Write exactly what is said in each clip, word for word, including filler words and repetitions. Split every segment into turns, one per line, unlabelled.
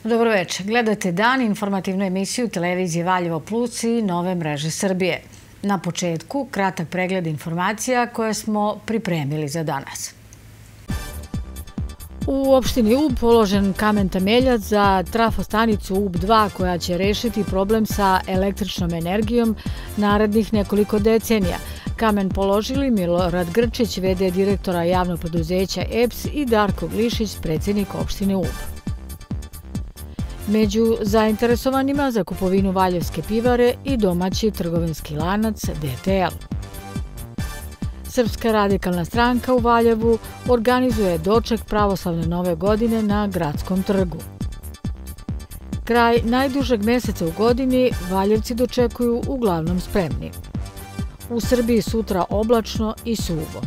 Dobro večer. Gledate Dan, informativnu emisiju televizije Valjevo Plus i Nove mreže Srbije. Na početku, kratak pregled informacija koje smo pripremili za danas. U opštini Ub položen kamen temeljac za trafostanicu Ub dva koja će rešiti problem sa električnom energijom narednih nekoliko decenija. Kamen položili Milorad Grčić, v d direktora javnog preduzeća E P S i Darko Glišić, predsjednik opštine Ub. Među zainteresovanima za kupovinu Valjevske pivare i domaći trgovinski lanac D T L. Srpska radikalna stranka u Valjevu organizuje doček pravoslavne nove godine na Gradskom trgu. Kraj najdužeg meseca u godini Valjevci dočekuju uglavnom spremni. U Srbiji sutra oblačno i suvo.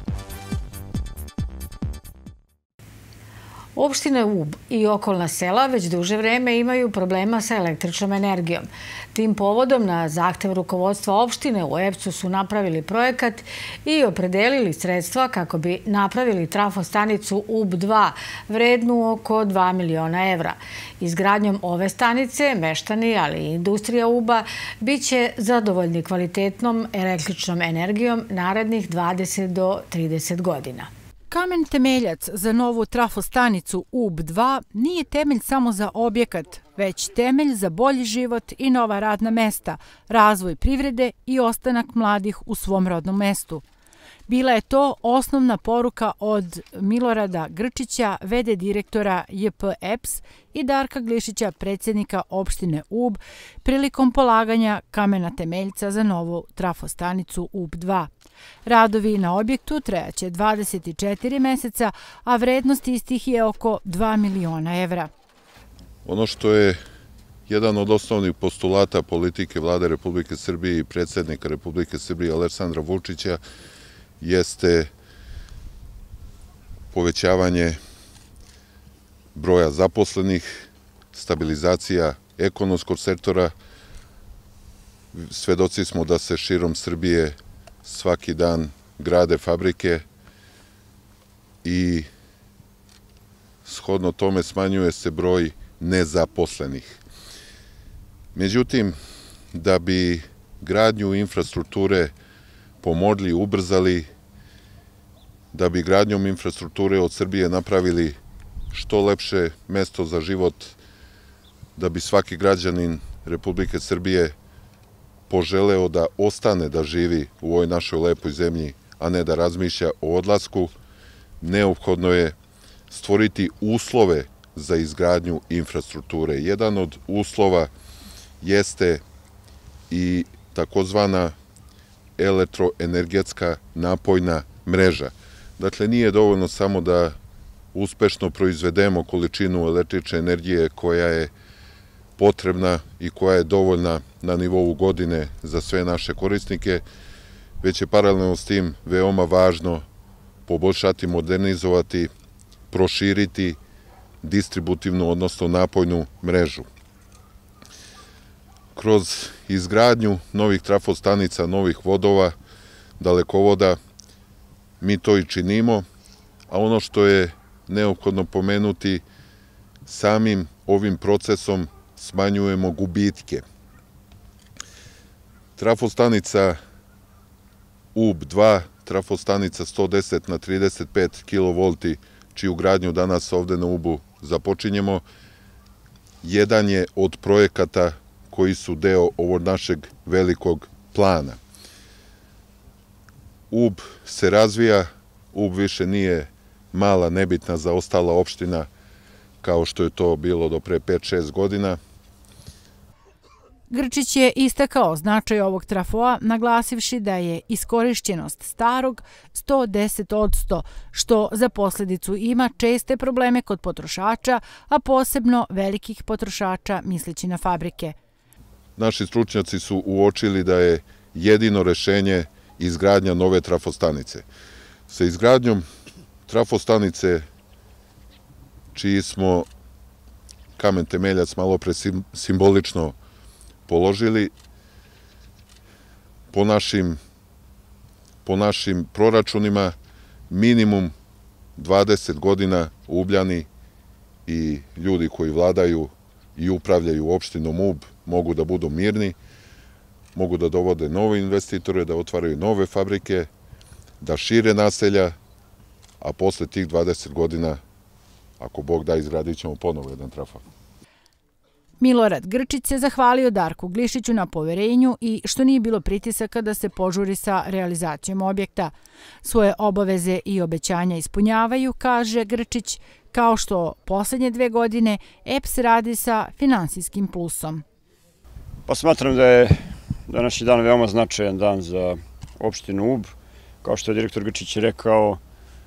Opštine Ub i okolna sela već duže vreme imaju problema sa električnom energijom. Tim povodom na zahtev rukovodstva opštine u E P S-u su napravili projekat i opredelili sredstva kako bi napravili trafostanicu Ub dva vrednu oko dva miliona evra. Izgradnjom ove stanice, meštani, ali i industrija Uba, bit će zadovoljni kvalitetnom električnom energijom narednih dvadeset do trideset godina.
Kamen temeljac za novu trafostanicu Ub dva nije temelj samo za objekat, već temelj za bolji život i nova radna mesta, razvoj privrede i ostanak mladih u svom rodnom mestu. Bila je to osnovna poruka od Milorada Grčića, v d direktora J P E P S i Darka Glišića, predsjednika opštine Ub, prilikom polaganja kamena temeljca za novu trafostanicu Ub dva. Radovi na objektu trajaće dvadeset četiri meseca, a vrednost istih je oko dva miliona evra.
Ono što je jedan od osnovnih postulata politike Vlade Republike Srbije i predsjednika Republike Srbije Aleksandra Vučića jeste povećavanje broja zaposlenih, stabilizacija ekonomskog sektora. Svedoci smo da se širom Srbije svaki dan grade fabrike i shodno tome smanjuje se broj nezaposlenih. Međutim, da bi gradnju infrastrukture pomogli, ubrzali, da bi gradnjom infrastrukture od Srbije napravili što lepše mesto za život, da bi svaki građanin Republike Srbije poželeo da ostane da živi u ovoj našoj lepoj zemlji, a ne da razmišlja o odlasku, neophodno je stvoriti uslove za izgradnju infrastrukture. Jedan od uslova jeste i takozvana elektroenergetska napojna mreža. Dakle, nije dovoljno samo da uspešno proizvedemo količinu električne energije koja je potrebna i koja je dovoljna na nivou godine za sve naše korisnike, već je paralelno s tim veoma važno poboljšati, modernizovati, proširiti distributivnu, odnosno napojnu mrežu. Kroz izgradnju novih trafostanica, novih vodova, dalekovoda, mi to i činimo, a ono što je neophodno pomenuti, samim ovim procesom smanjujemo gubitke. Trafostanica Ub dva, trafostanica sto deset na trideset pet kilovolti, čiju gradnju danas ovde na Ubu započinjemo, jedan je od projekata koji su deo ovog našeg velikog plana. Ub se razvija, Ub više nije mala, nebitna, zaostala opština kao što je to bilo do pre pet šest godina.
Grčić je istakao značaj ovog trafoa, naglasivši da je iskorišćenost starog sto deset posto, što za posljedicu ima česte probleme kod potrošača, a posebno velikih potrošača misleći na fabrike.
Naši stručnjaci su uočili da je jedino rešenje izgradnja nove trafostanice. Sa izgradnjom trafostanice, čiji smo kamen temeljac malo pre simbolično položili, po našim, po našim proračunima minimum dvadeset godina Ubljani i ljudi koji vladaju i upravljaju opštinom Ub mogu da budu mirni, mogu da dovode nove investitore, da otvaraju nove fabrike, da šire naselja, a posle tih dvadeset godina, ako Bog da, izgradit ćemo ponovo jedan trafo.
Milorad Grčić se zahvalio Darku Glišiću na poverenju i što nije bilo pritisaka da se požuri sa realizacijom objekta. Svoje obaveze i obećanja ispunjavaju, kaže Grčić, kao što poslednje dve godine E P S radi sa finansijskim plusom.
Pa smatram da je današnji dan veoma značajan dan za opštinu Ub. Kao što je direktor Grčić rekao,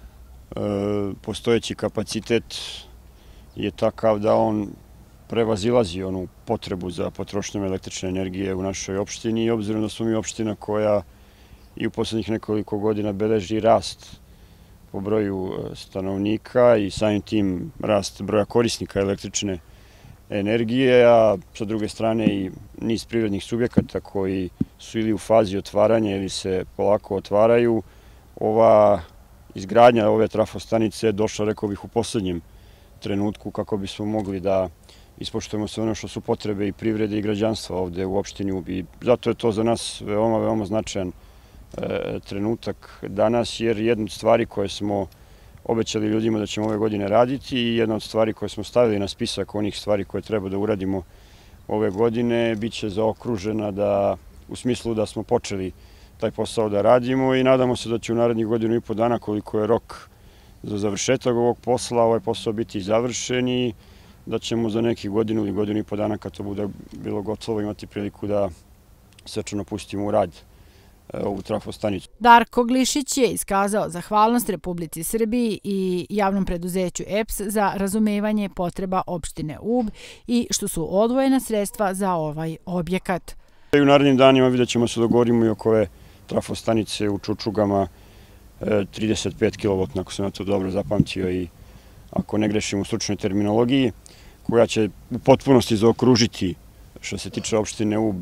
postojeći kapacitet je takav da on prevazilazi onu potrebu za potrošnjom električne energije u našoj opštini i obzirom da smo mi opština koja i u poslednjih nekoliko godina beleži rast po broju stanovnika i samim tim rast broja korisnika električne energije, a sa druge strane i niz privrednih subjekata koji su ili u fazi otvaranja ili se polako otvaraju, ova izgradnja ove trafostanice je došla, rekao bih, u poslednjem trenutku kako bismo mogli da ispoštujemo sve ono što su potrebe i privrede i građanstva ovde u opštini Ub. I zato je to za nas veoma, veoma značajan trenutak danas, jer jedna od stvari koje smo obećali ljudima da ćemo ove godine raditi i jedna od stvari koje smo stavili na spisak onih stvari koje treba da uradimo ove godine bit će zaokružena da, u smislu da smo počeli taj posao da radimo i nadamo se da će u narednih godinu i po dana, koliko je rok za završetak ovog posla, ovaj posao biti završen i da ćemo za neki godinu ili godinu i po dana, kad to bude bilo gotovo, imati priliku da svečano pustimo u rad ovu trafostanicu.
Darko Glišić je iskazao zahvalnost Republici Srbiji i javnom preduzeću E P S za razumevanje potreba opštine Ub i što su odvojena sredstva za ovaj objekat.
U narednim danima vidjet ćemo se dogovorimo i oko ove trafostanice u Čučugama, trideset pet kilovoltna, ako sam ja to dobro zapamtio i ako ne grešim u stručnoj terminologiji, koja će u potpunosti zaokružiti, što se tiče opštine Ub,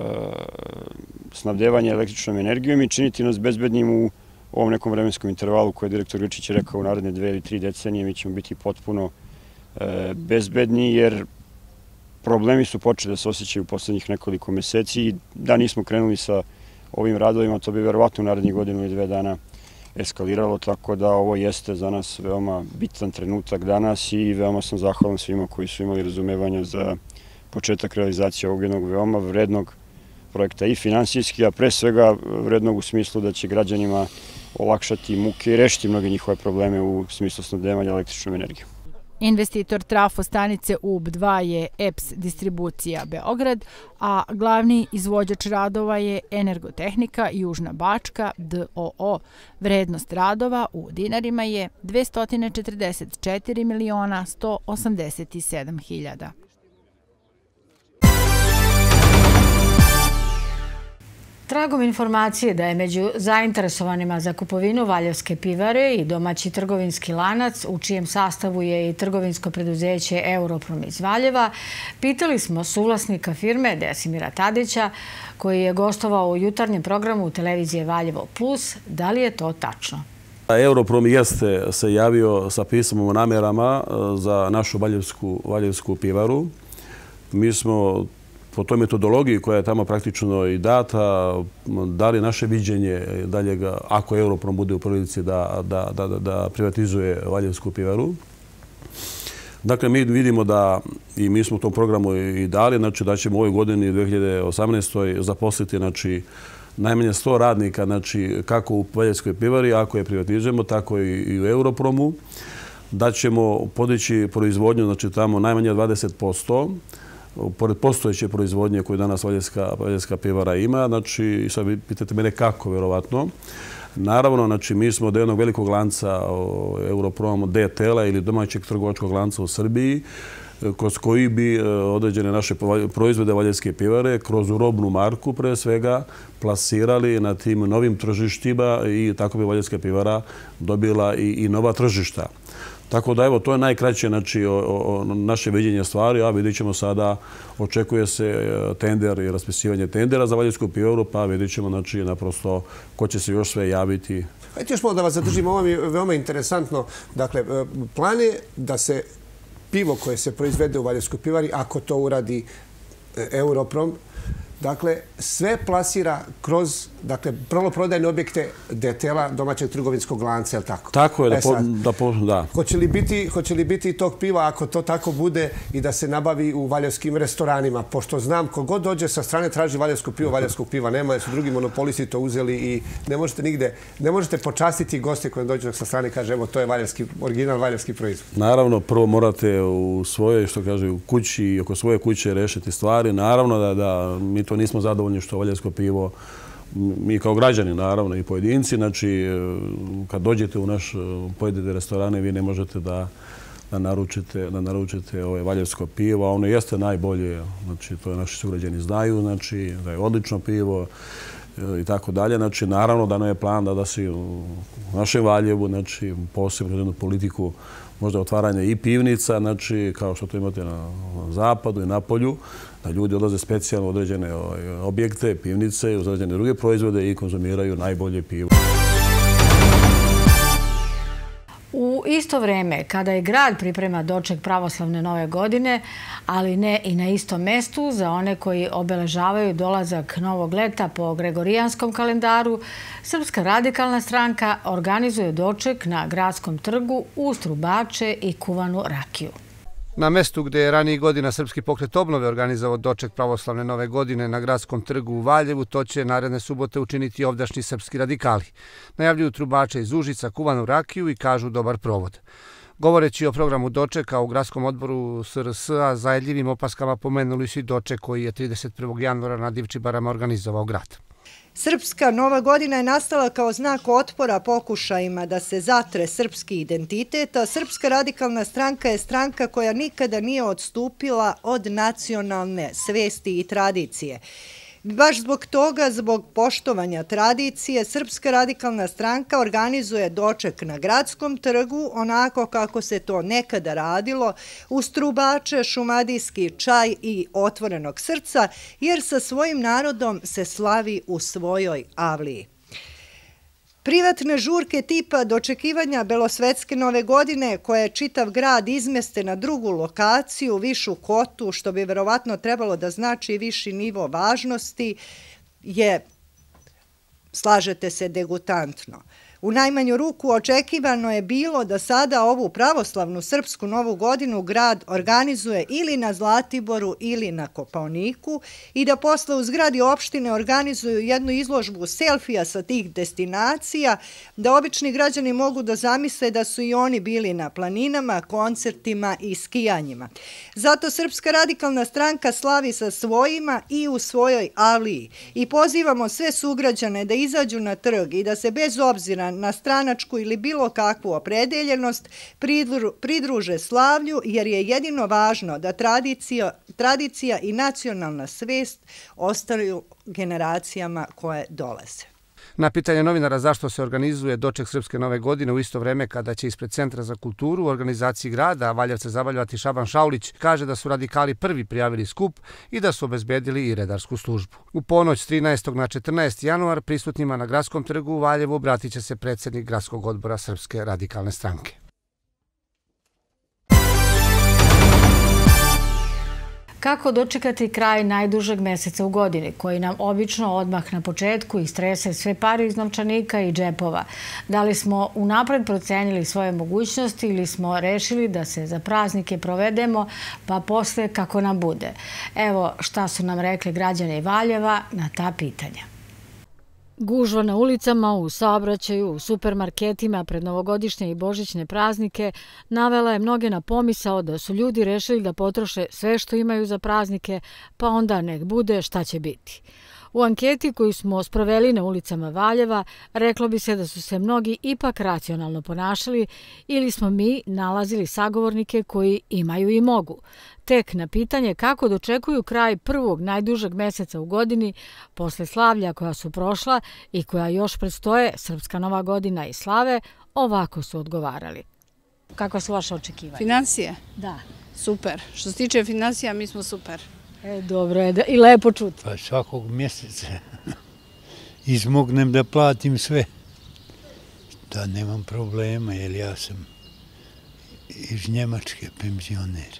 snabdevanje električnom energijom i činiti nas bezbednim u ovom nekom vremenskom intervalu koje je direktor Grčić rekao u naredne dve ili tri decenije. Mi ćemo biti potpuno bezbedni jer problemi su počeli da se osjećaju u poslednjih nekoliko meseci i da nismo krenuli sa ovim radovima, to bi verovatno u narednih godinu ili dve dana eskaliralo, tako da ovo jeste za nas veoma bitan trenutak danas i veoma sam zahvalan svima koji su imali razumevanja za početak realizacije ovog jednog veoma vrednog projekta i finansijski, a pre svega vrednog u smislu da će građanima olakšati muke i rešiti mnoge njihove probleme u smislu snabdevanja električnom energijom.
Investitor trafostanice Ub dva je E P S Distribucija Beograd, a glavni izvođač radova je Energotehnika Južna Bačka D O O. Vrednost radova u dinarima je dvesta četrdeset četiri miliona sto osamdeset sedam hiljada.
Tragom informacije da je među zainteresovanima za kupovinu Valjevske pivare i domaći trgovinski lanac, u čijem sastavu je i trgovinsko preduzeće Europrom iz Valjeva, pitali smo suvlasnika firme Desimira Tadića, koji je gostovao u jutarnjem programu televizije Valjevo Plus, da li je to tačno.
Europrom jeste se javio sa pismom o namerama za našu Valjevsku pivaru. Mi smo po toj metodologiji koja je tamo praktično i data, dali naše viđenje daljega, ako Europrom bude u prilici da privatizuje Valjevsku pivaru. Dakle, mi vidimo da, i mi smo u tom programu i dali, znači da ćemo u ovoj godini, dve hiljade osamnaestoj, zaposliti najmanje sto radnika, kako u Valjevskoj pivari, ako je privatizujemo, tako i u Europromu. Da ćemo podići proizvodnju, znači tamo najmanje dvadeset posto, pored postojeće proizvodnje koju danas Valjevska pivara ima. Znači, sad vi pitate mene kako, verovatno. Naravno, znači, mi smo od jednog velikog lanca Europrom D T L-a ili domaćeg trgovačkog lanca u Srbiji, kroz koji bi određene naše proizvode Valjevske pivare kroz robnu marku, pre svega, plasirali na tim novim tržištima i tako bi Valjevska pivara dobila i nova tržišta. Tako da, evo, to je najkraće naše viđenje stvari, a vidjet ćemo sada, očekuje se tender i raspisivanje tendera za Valjevsku pivaru, pa vidjet ćemo, znači, naprosto ko će se još sve javiti.
Hajde još malo da vas zadržimo, ovo mi je veoma interesantno. Dakle, plan je da se pivo koje se proizvede u Valjevskoj pivari, ako to uradi Europrom, dakle, sve plasira kroz, dakle, maloprodajne objekte Detela, domaćeg trgovinskog lanca, je li tako?
Tako je, da, da.
Hoće li biti, hoće li biti tog piva, ako to tako bude, i da se nabavi u valjevskim restoranima? Pošto znam, kogod dođe sa strane traži valjevsko pivo, valjevskog piva nema, jer su drugi monopolisti to uzeli i ne možete nigde, ne možete počastiti goste koji dođu sa strane i kaže, evo, to je valjevski, original valjevski proizvod.
Naravno, prvo morate u svoje, što kaže, u kući i oko svoje kuće rešiti stvari. Naravno da, da mi to nismo zadovoljni što valjevsko pivo, mi kao građani, naravno, i pojedinci, znači, kad dođete u naš pojedine restorane, vi ne možete da, da naručite, da naručite ove valjevsko pivo, a ono jeste najbolje, znači, to je naši sugrađani znaju, znači, da je odlično pivo i tako dalje. Znači, naravno da nam je plan da, da se u našem Valjevu, znači, posebno jednu politiku možda otvaranja i pivnica, znači, kao što to imate na zapadu i na polju, da ljudi odlaze specijalno u određene objekte, pivnice, uz određene druge proizvode i konzumiraju najbolje pivo.
U isto vreme, kada je grad priprema doček pravoslavne nove godine, ali ne i na istom mestu, za one koji obeležavaju dolazak novog leta po gregorijanskom kalendaru, Srpska radikalna stranka organizuje doček na Gradskom trgu uz trubače i kuvanu rakiju.
Na mestu gde je ranijih godina Srpski pokret obnove organizovao doček pravoslavne nove godine na Gradskom trgu u Valjevu, to će naredne subote učiniti ovdašnji srpski radikali. Najavljuju trubače iz Užica, kuvanu rakiju i kažu dobar provod. Govoreći o programu dočeka u Gradskom odboru S R S-a, zajedljivim opaskama pomenuli su i doček koji je trideset prvog januara na Divčibarama organizovao grad.
Srpska nova godina je nastala kao znak otpora pokušajima da se zatre srpski identitet, a Srpska radikalna stranka je stranka koja nikada nije odstupila od nacionalne svesti i tradicije. Baš zbog toga, zbog poštovanja tradicije, Srpska radikalna stranka organizuje doček na Gradskom trgu, onako kako se to nekada radilo, uz trubače, šumadijski čaj i otvorenog srca, jer sa svojim narodom se slavi u svojoj avliji. Privatne žurke tipa dočekivanja belosvetske nove godine, koja je čitav grad izmeste na drugu lokaciju, višu kotu, što bi verovatno trebalo da znači viši nivo važnosti, je, slažete se, degutantno. U najmanju ruku očekivano je bilo da sada ovu pravoslavnu srpsku novu godinu grad organizuje ili na Zlatiboru ili na Kopaoniku i da posle u zgradi opštine organizuju jednu izložbu selfija sa tih destinacija, da obični građani mogu da zamisle da su i oni bili na planinama, koncertima i skijanjima. Zato Srpska radikalna stranka slavi sa svojima i u svojoj avliji i pozivamo sve sugrađane da izađu na trg i da se bez obzira na stranačku ili bilo kakvu opredeljenost pridruže slavlju, jer je jedino važno da tradicija i nacionalna svest ostaju generacijama koje dolaze.
Na pitanje novinara zašto se organizuje doček Srpske nove godine u isto vreme kada će ispred Centra za kulturu u organizaciji grada Valjevce zabavljati Šaban Šaulić, kaže da su radikali prvi prijavili skup i da su obezbedili i redarsku službu. U ponoć s trinaestog na četrnaesti januar prisutnima na Gradskom trgu u Valjevu obratit će se predsjednik Gradskog odbora Srpske radikalne stranke.
Kako dočekati kraj najdužeg meseca u godini, koji nam obično odmah na početku istrese sve pare iz novčanika i džepova? Da li smo unapred procenili svoje mogućnosti ili smo rešili da se za praznike provedemo, pa posle kako nam bude? Evo šta su nam rekli građani Valjeva na ta pitanja. Gužva na ulicama, u saobraćaju, u supermarketima pred novogodišnje i božićne praznike navela je mnoge na pomisao da su ljudi rešili da potroše sve što imaju za praznike, pa onda nek bude šta će biti. U anketi koju smo sproveli na ulicama Valjeva, reklo bi se da su se mnogi ipak racionalno ponašali ili smo mi nalazili sagovornike koji imaju i mogu. Tek na pitanje kako dočekuju kraj prvog najdužeg meseca u godini, posle slavlja koja su prošla i koja još predstoje, Srpska nova godina i slave, ovako su odgovarali. Kako su vaše očekivanja?
Finansije?
Da.
Super. Što se tiče finansija, mi smo super.
E, dobro je i lepo čuti.
Pa svakog mjeseca izmognem da platim sve. Da nemam problema, jer ja sam iz Njemačke, penzioner.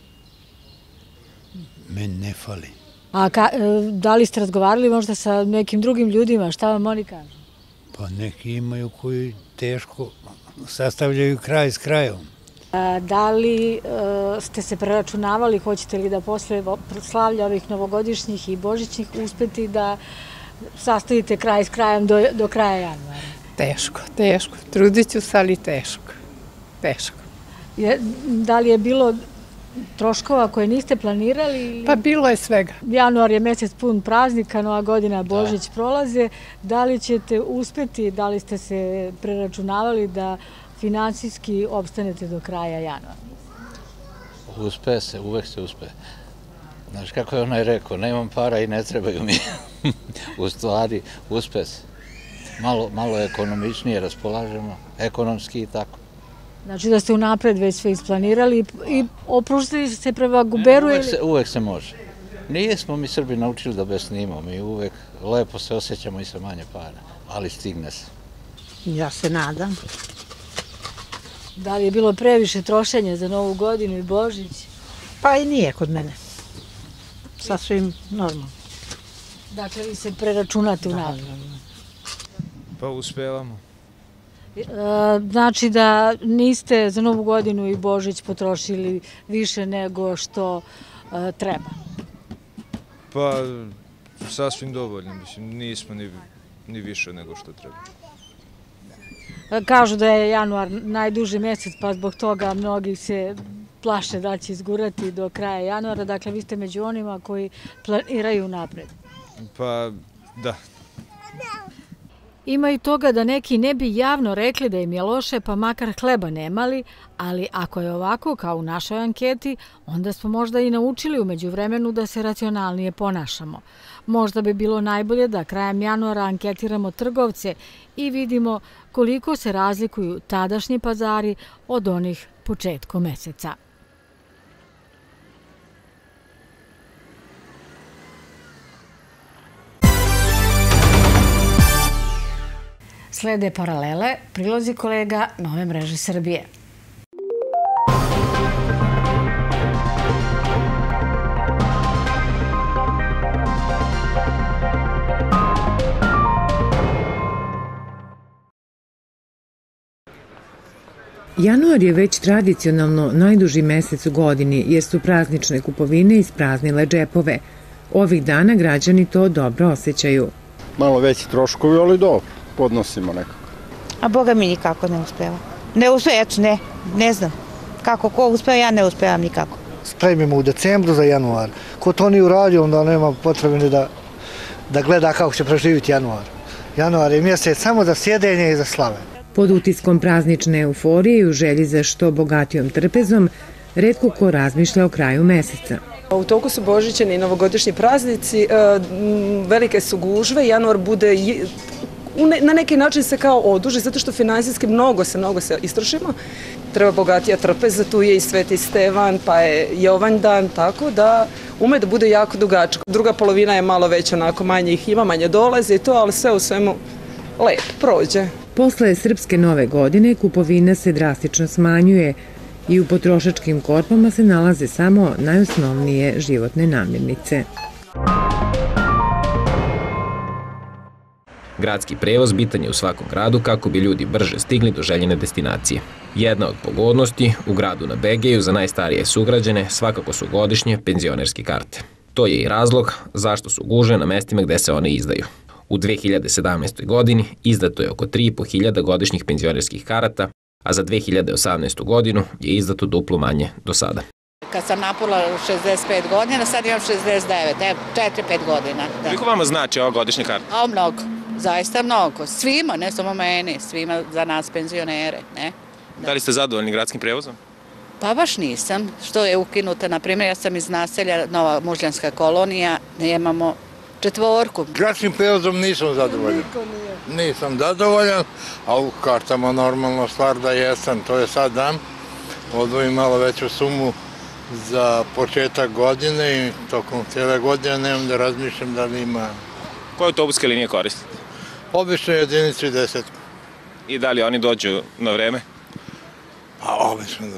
Meni ne fali.
A da li ste razgovarali možda sa nekim drugim ljudima? Šta vam oni kažu?
Pa neki imaju koji teško sastavljaju kraj s krajom.
Da li ste se preračunavali, hoćete li da posle slavlja ovih novogodišnjih i božićnih uspeti da sastavite kraj s krajem do kraja januara?
Teško, teško. Trudit ću se, ali teško. Teško.
Da li je bilo troškova koje niste planirali?
Pa bilo je svega.
Januar je mesec pun praznika, nova godina, Božić prolaze. Da li ćete uspeti, da li ste se preračunavali da finansijski opstanete do kraja januara?
Uspe se, uvek se uspe. Znaš kako je onaj rekao, nemam para i ne trebaju mi. U stvari, uspe se. Malo ekonomičnije raspolažemo, ekonomski i tako.
Znači da ste unapred već sve isplanirali i opružili se prema guberu?
Uvek se može. Nijesmo mi Srbi naučili da besnimo, mi uvek lepo se osjećamo i sa manje para, ali stigne se.
Ja se nadam.
Da li je bilo previše trošenja za Novu godinu i Božić?
Pa i nije kod mene. Sasvim normalno.
Dakle, vi se preračunate unapred?
Pa uspevamo.
Znači da niste za Novu godinu i Božić potrošili više nego što treba?
Pa sasvim dovoljno, mislim, nismo ni više nego što treba.
Kažu da je januar najduži mesec, pa zbog toga mnogi se plaše da će izgurati do kraja januara. Dakle, vi ste među onima koji planiraju napred.
Pa, da.
Ima i toga da neki ne bi javno rekli da im je loše, pa makar hleba nemali, ali ako je ovako kao u našoj anketi, onda smo možda i naučili umeđu vremenu da se racionalnije ponašamo. Možda bi bilo najbolje da krajem januara anketiramo trgovce i vidimo koliko se razlikuju tadašnji pazari od onih početkom meseca. Slede paralele, prilozi kolega Nove mreže Srbije.
Januar je već tradicionalno najduži mesec u godini jer su praznične kupovine ispraznile džepove. Ovih dana građani to dobro osjećaju.
Malo veći troškovi, ali dobro. Podnosimo nekako.
A Boga mi nikako ne uspeva. Ne uspeva, eto ne, ne znam. Kako ko uspeva, ja ne uspevam nikako.
Spremimo u decembru za januar. Ko to nije uradio, onda nema potrebe da, da gleda kako će preživiti januar. Januar je mjesec samo za sjedenje i za slave.
Pod utiskom praznične euforije i u želji za što bogatijom trpezom, retko ko razmišlja o kraju meseca.
U toku su božićni i novogodišnji praznici, velike su gužve, januar bude na neki način se kao oduži, zato što finansijski mnogo se, mnogo se istrošimo. Treba bogatija trpeza, tu je i Sveti Stevan, pa je Jovan dan, tako da ume da bude jako dugačko. Druga polovina je malo već onako manje ih ima, manje dolaze i to, ali sve u svemu lepo prođe.
Posle Srpske nove godine kupovina se drastično smanjuje i u potrošačkim korpama se nalaze samo najosnovnije životne namirnice.
Gradski prevoz bitan je u svakom gradu kako bi ljudi brže stigli do željene destinacije. Jedna od pogodnosti u gradu na Begeju za najstarije sugrađane svakako su godišnje penzionerske karte. To je i razlog zašto su gužve na mestima gde se one izdaju. U dve hiljade sedamnaestoj. godini izdato je oko tri i po hiljada godišnjih penzionerskih karata, a za dve hiljade osamnaestu. godinu je izdato duplo manje do sada.
Kad sam napunila šezdeset pet godina, sad imam šezdeset devet, četiri pet godina.
Koliko vama znači ova godišnja karta?
A mnogo, zaista mnogo. Svima, ne samo meni, svima za nas penzionere.
Da li ste zadovoljni gradskim prevozom?
Pa baš nisam. Što je ukinuta, na primjer, ja sam iz naselja Nova Mužljanska kolonija, nemamo četvorku.
Gradskim prevozom nisam zadovoljan. Nisam zadovoljan, a u kartama normalno stvar da jesam, to je sad dan. Odvojim malo veću sumu za početak godine i tokom cijele godine nemam da razmišljam da li ima...
Koje autobuske linije koristite?
Obično jedinicu i deset.
I da li oni dođu na vreme?
Pa obično dođu.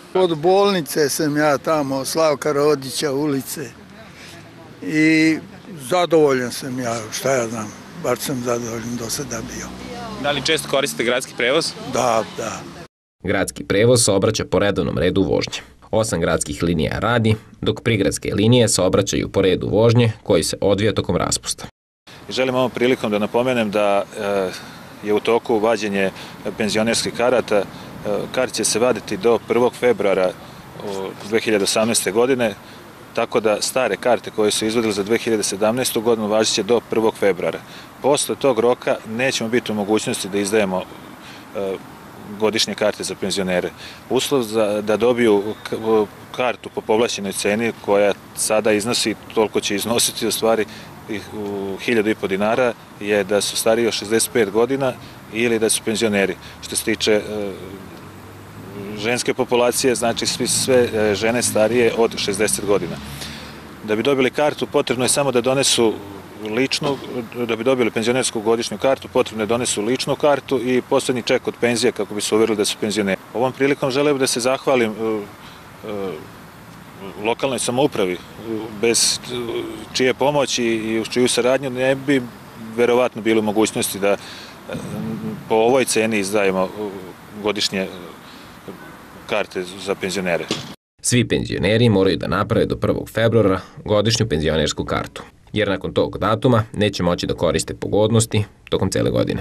Od bolnice sam ja tamo, Slavka Rodića ulice i zadovoljan sam ja, šta ja znam, baš sam zadovoljan do sada bio.
Da li često koristite gradski prevoz?
Da, da.
Gradski prevoz saobraća po redovnom redu vožnje. Osam gradskih linija radi, dok prigradske linije saobraćaju po redu vožnje koji se odvija tokom raspusta.
Želim ovom prilikom da napomenem da je u toku vađenje penzionerskih karata. Karte će se vaditi do prvog februara dve hiljade osamnaeste. godine, tako da stare karte koje su izvodili za dve hiljade sedamnaestu. godinu važit će do prvog februara. Posle tog roka nećemo biti u mogućnosti da izdajemo godišnje karte za penzionere. Uslov za, da dobiju kartu po povlašćenoj ceni koja sada iznosi, toliko će iznositi u stvari u hiljadu i po dinara, je da su stariji od šezdeset pet godina ili da su penzioneri. Što se tiče e, ženske populacije, znači svi, sve žene starije od šezdeset godina. Da bi dobili kartu potrebno je samo da donesu ličnu, da bi dobili penzionersku godišnju kartu, potrebno je donesu ličnu kartu i poslednji ček od penzije kako bi se uverili da su penzioneri. Ovom prilikom želim da se zahvalim uh, uh, lokalnoj samoupravi, bez čije pomoći i uz čiju saradnju ne bi verovatno bilo mogućnosti da po ovoj ceni izdajemo godišnje karte za penzionere.
Svi penzioneri moraju da naprave do prvog februara godišnju penzionersku kartu, jer nakon tog datuma neće moći da koriste pogodnosti tokom cele godine.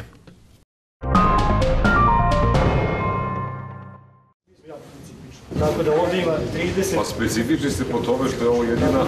Tako da ovdje ima trideset...
Pa specifični ste po tome što je ovo jedina...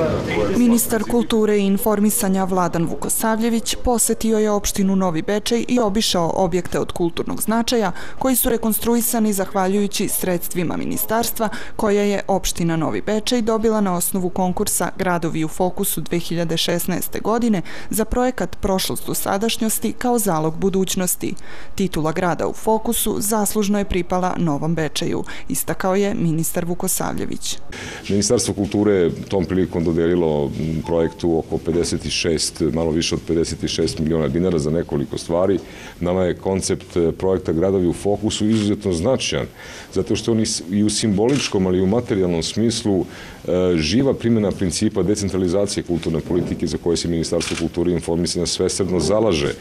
Ministar kulture i informisanja Vladan Vukosavljević posetio je opštinu Novi Bečej i obišao objekte od kulturnog značaja koji su rekonstruisani zahvaljujući sredstvima ministarstva koje je opština Novi Bečej dobila na osnovu konkursa Gradovi u fokusu dve hiljade šesnaeste. godine za projekat Prošlost u sadašnjosti kao zalog budućnosti. Titula Grada u fokusu zaslužno je pripala Novom Bečeju, istakao je ministar Vukosavljević.
Ministarstvo kulture tom prilikom dodelilo projektu oko pedeset šest, malo više od pedeset šest miliona dinara za nekoliko stvari. Nama je koncept projekta Gradovi u fokusu izuzetno značajan, zato što on i u simboličkom, ali i u materijalnom smislu živa primjena principa decentralizacije kulturne politike za koje se Ministarstvo kulture i informisanja svesrdno zalaže.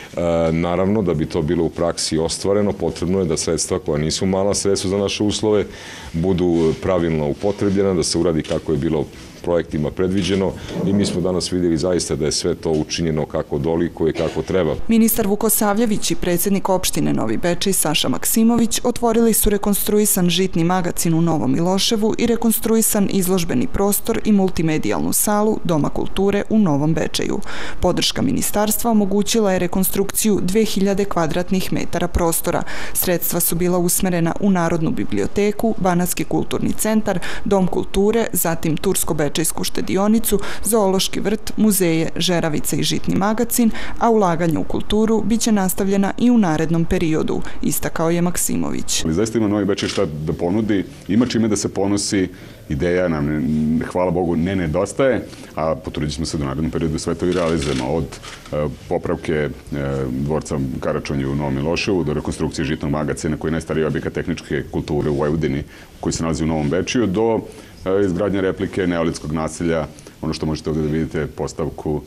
Naravno, da bi to bilo u praksi ostvareno, potrebno je da sredstva koja nisu mala sredstva za naše uslove budu pravilno upotrebljena, da se uradi kako je bilo projektima predviđeno i mi smo danas vidjeli zaista da je sve to učinjeno kako doliko i kako treba.
Ministar Vukosavljević i predsjednik opštine Novi Bečej Saša Maksimović otvorili su rekonstruisan žitni magacin u Novom Miloševu i rekonstruisan izložbeni prostor i multimedijalnu salu Doma kulture u Novom Bečeju. Podrška ministarstva omogućila je rekonstrukciju dve hiljade kvadratnih metara prostora. Sredstva su bila usmerena u Narodnu biblioteku, Banatski kulturni centar, Dom kulture, zatim Tursko-Bečejsku štedionicu, zoološki vrt, muzeje, Žeravica i žitni magacin, a ulaganje u kulturu biće nastavljena i u narednom periodu, istakao je Maksimović.
Zaista ima Novi Bečej šta da ponudi, ima čime da se ponosi, ideja nam, hvala Bogu, ne nedostaje, a potrudit ćemo se da u narednom periodu sve to i realizujemo, od popravke dvorca Karačonju u Novom Miloševu do rekonstrukcije žitnog magacina koji je najstariji objekat tehničke kulture u Vojvodini koji se nalazi u Novom Bečeju, do izgradnje replike neolitskog naselja, ono što možete ovdje da vidite, postavku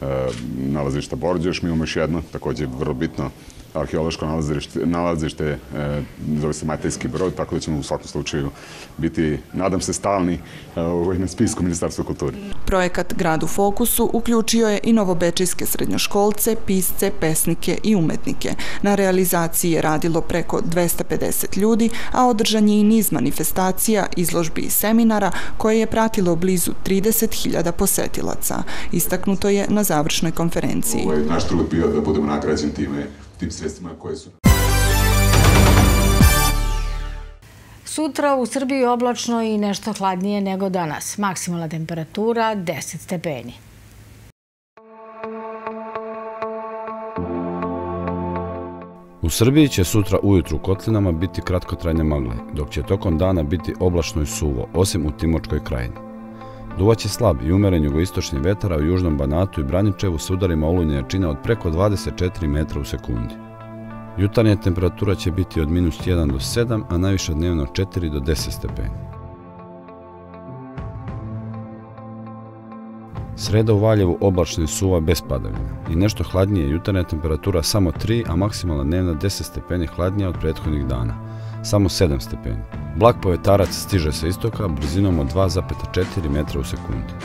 nalazišta Borđeš. Mi imamo još jedno, također vrlo bitno, arheološko nalazište, nalazište zove se Matejski brod, tako da ćemo u svakom slučaju biti, nadam se, stalni na spisku Ministarstva kulture.
Projekat Grad u fokusu uključio je i novobečejske srednjoškolce, pisce, pesnike i umetnike. Na realizaciji je radilo preko dvesta pedeset ljudi, a održan je i niz manifestacija, izložbi i seminara koje je pratilo blizu trideset hiljada posetilaca. Istaknuto je na završnoj konferenciji.
Naš trud bio da budemo nagrađeni time tim sredstvima koje su...
Sutra u Srbiji oblačno i nešto hladnije nego danas. Maksimalna temperatura deset stepeni.
U Srbiji će sutra ujutru u kotlinama biti kratkotrajne magle, dok će tokom dana biti oblačno i suvo, osim u Timočkoj krajini. Duvaće slab i umeren jugoistočni vetar, a u južnom Banatu i Braničevu s udarima olujne jačine od preko dvadeset četiri metra u sekundi. Jutarnja temperatura će biti od minus jedan do sedam, a najviša dnevno četiri do deset stepeni. Sreda u Valjevu oblačna i suva bez padavina i nešto hladnije, jutarnja temperatura samo tri, a maksimalna dnevna deset stepeni hladnija od prethodnih dana, samo sedam stepeni. Blag povetarac stiže sa istoka brzinom od dva zarez četiri metra u sekundi.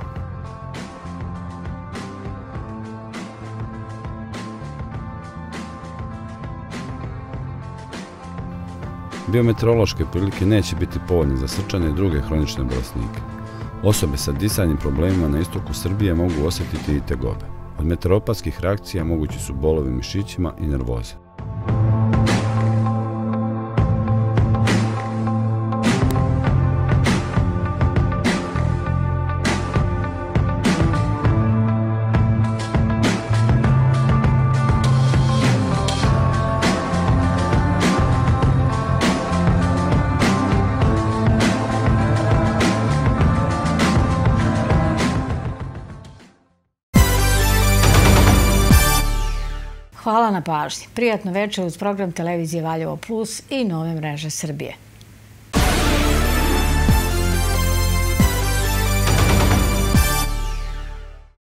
Biometeorološke prilike neće biti povoljne za srčane i druge hronične bolesnike. Osobe sa disanjem problemima na istoku Srbije mogu osjetiti i tegobe. Od meteoropatskih reakcija mogući su bolovi mišićima i nervoze.
Hvala na pažnji. Prijatno večer uz program Televizije Valjevo Plus i nove mreže Srbije.